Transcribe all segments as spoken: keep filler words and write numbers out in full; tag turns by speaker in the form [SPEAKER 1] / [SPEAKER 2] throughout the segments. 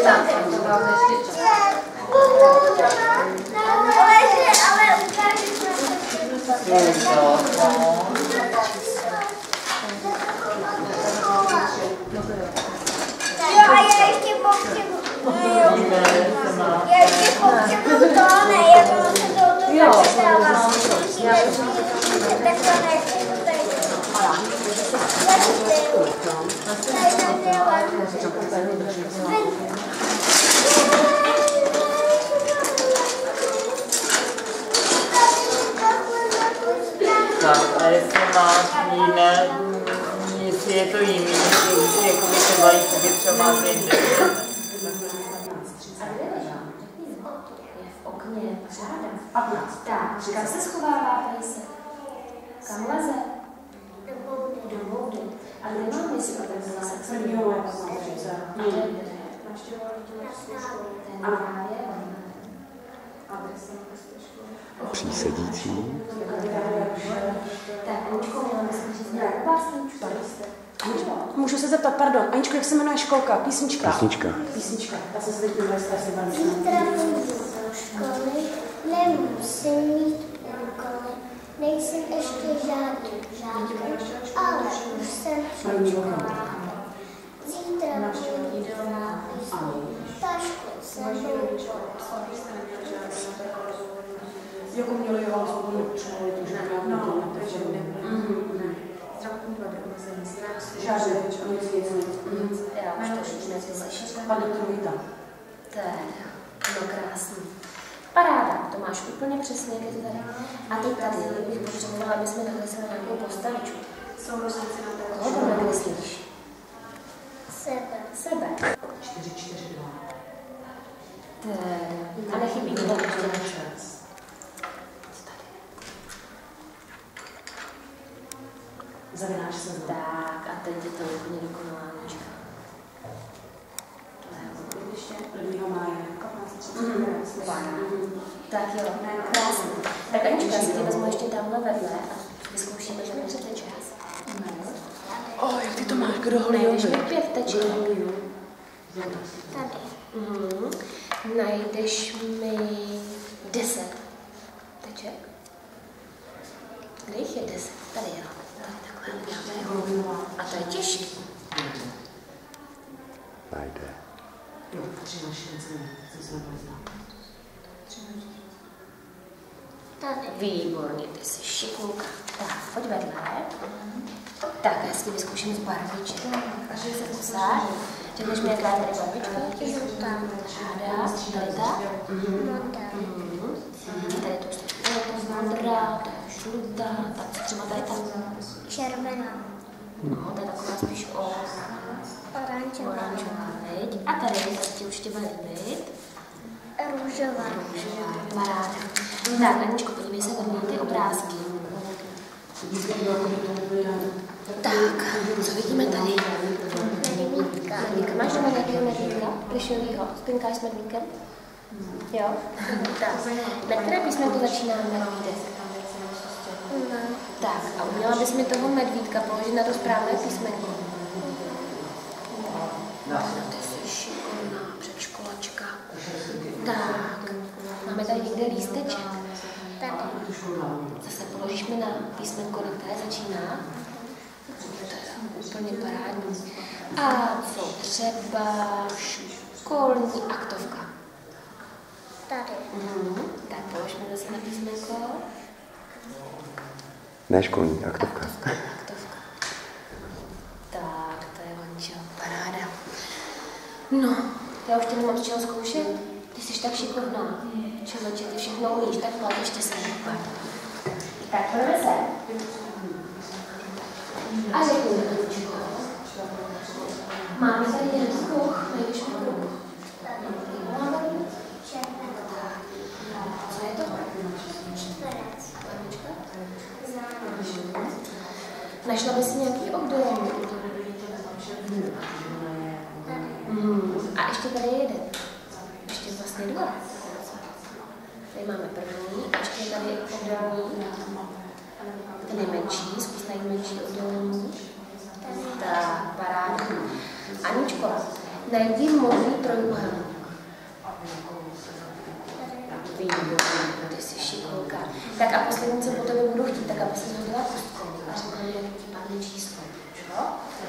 [SPEAKER 1] Tak, to byla ještě čas.
[SPEAKER 2] Ale ukážeš na Jo, a já ještě potřebuji. Já ještě potřebuji to, ne, jak ono se to to
[SPEAKER 1] Jo,
[SPEAKER 2] stává. Tak to nechci tady.
[SPEAKER 3] Tak, a jestli máš jiné, jestli je to jiný, jestli jako by třeba jí povětřová zejde.
[SPEAKER 4] V okně, patnáct. Tak, kam se schovává pejsek? Kam leze? Do vody. A kde mám mysli o ten pejsek? A kde jde? Ten právě
[SPEAKER 5] Přísedící.
[SPEAKER 4] Tak, Aničko, měla myslím říct nějakou básničku.
[SPEAKER 1] Můžu se zeptat, pardon, Aničko, jak se jmenuje školka? Písnička?
[SPEAKER 5] Písnička.
[SPEAKER 1] Písnička. Já jsem se teď měla strašně baví.
[SPEAKER 2] Zítra půjdu do školy, nemusím mít úkoly, nejsem ještě žádný žák, ale už jsem předškolátek. Zítra půjdu do nápisu, tašku sebou pod.
[SPEAKER 1] Jako měli ho svobodnou školu, to už neměla no, takže
[SPEAKER 4] ne. Zdravotní vady, omezení zrak.
[SPEAKER 1] Žádné, nic, nic, nic.
[SPEAKER 4] Já už to všichni neslyšíte.
[SPEAKER 1] Pan doktor Vita.
[SPEAKER 4] Teda, no krásný. Paráda, to máš úplně přesně, jak je to tady. A teď tady bych potřebovala, aby jsme nakreslili nějakou postavičku.
[SPEAKER 2] Sourozenci na té
[SPEAKER 4] Koho tam nakreslíš?
[SPEAKER 2] Sebe.
[SPEAKER 4] Sebe.
[SPEAKER 1] čtyři čtyři dva.
[SPEAKER 4] Teda, a nechybí to ještě.
[SPEAKER 1] Zavináš se znovu.
[SPEAKER 4] Tak, a teď je to úplně dokonalá Anička. To je ono.
[SPEAKER 1] Ještě prvního máje.
[SPEAKER 4] Tak jo, krásný. Tak Anička, já si tě vezmu ještě tamhle vedle a vyzkoušíme, že mi přeteče.
[SPEAKER 1] O, jak ty to máš, kdo
[SPEAKER 4] Najdeš mi pět teček.
[SPEAKER 2] Tady.
[SPEAKER 4] Mhm. Najdeš mi deset teček. Kde jich je deset? Tady jo. Tady takhle. A to je těžký.
[SPEAKER 5] Najde.
[SPEAKER 1] Jo, tři na šest, co se nepoznám.
[SPEAKER 2] Tady.
[SPEAKER 4] Výborně, ty jsi šikulka. Tak, pojď vedle. Tak, já si vyzkouším z barviček. Takže se posáď. Řekneš mi, jaká je tady barvička?
[SPEAKER 2] Žlutá.
[SPEAKER 4] Ráda, tady ta.
[SPEAKER 2] Modrá.
[SPEAKER 4] Tady to už je to modrá, to je žlutá, tak třeba tady ta.
[SPEAKER 2] Červená.
[SPEAKER 4] No, to je taková spíš o
[SPEAKER 2] Oranžová.
[SPEAKER 4] oranžová, viď? A tady, tady ti určitě bude líbit.
[SPEAKER 2] Růžová.
[SPEAKER 4] Růžová, paráda. Tak, Aničko, podívej se na ty obrázky. Tak, co vidíme tady?
[SPEAKER 2] Medvídka.
[SPEAKER 4] Medvídka. Máš doma nějakého medvídka? Plišovýho? Spinkáš s medvídkem? Jo? Tak. Na které písmenko začíná medvídek?
[SPEAKER 2] No.
[SPEAKER 4] Tak, a uměla bys mi toho medvídka položit na to správné písmenko? No, ty jsi šikovná předškolačka. Tak, máme tady někde lísteček.
[SPEAKER 2] Tady.
[SPEAKER 4] Zase položíš mi na písmenko, na které začíná. To je úplně parádní. A co třeba školní aktovka?
[SPEAKER 2] Tady.
[SPEAKER 4] Mhm. Tak polož mi zase na písmenko.
[SPEAKER 5] Ne školní, aktovka.
[SPEAKER 4] Aktovka. Tak, to je Vančo, paráda. No, já už tě nemám z čeho zkoušet. Ty jsi tak šikovná. Člověče, ty všechno umíš, tak pojď ještě se nepad. Tak, pojďme se. A řekni mi, Vančko. Máme tady jeden kruh, najdeš mi kruh. Máme co je to?
[SPEAKER 2] Čtverec.
[SPEAKER 4] Našla bys si nějaký obdélník? Mm. A ještě tady jeden. Ještě vlastně dva. Tady máme první, a ještě tady obdélník. Ten je menší, zkus najít menší obdélník. Tak, paráda. Aničko, Najdi modrý trojúhelník. Výborně, ty jsi šikulka. Tak a poslední, co po tebe budu chtít, tak aby se hodila kostkou a řekla mi, jak ti padne číslo. Jo?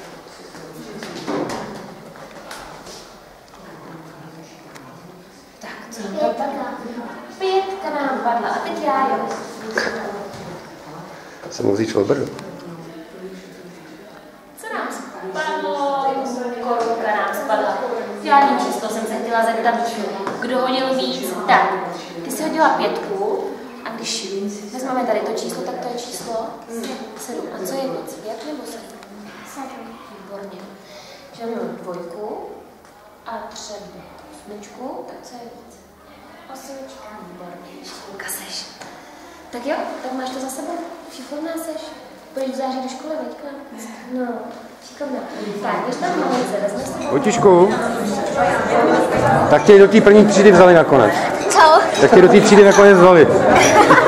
[SPEAKER 4] Tak, co nám to padla? Pětka nám padla. A teď já, jo.
[SPEAKER 5] Jsem mohl říct Brdo.
[SPEAKER 4] Co nám spadlo? Korunka nám spadla. Ideální číslo jsem se chtěla zeptat, kdo hodil víc. Tak, ty jsi hodila pětku a když vezmeme tady to číslo, tak to je číslo sedm. A co je víc? Pět nebo sedm?
[SPEAKER 2] Sedm.
[SPEAKER 4] Výborně. Že mám dvojku a třeba osmičku, tak co je víc?
[SPEAKER 2] Osmička.
[SPEAKER 4] Výborně, šikulka seš. Tak jo, tak máš to za sebou. Šikovná seš. Půjdeš v září do školy, veďka? No, šikovná. Tak, když tam malice, vezme si...
[SPEAKER 5] Vojtišku, tak tě do té první třídy vzali nakonec.
[SPEAKER 2] Co?
[SPEAKER 5] Tak tě do té třídy nakonec vzali.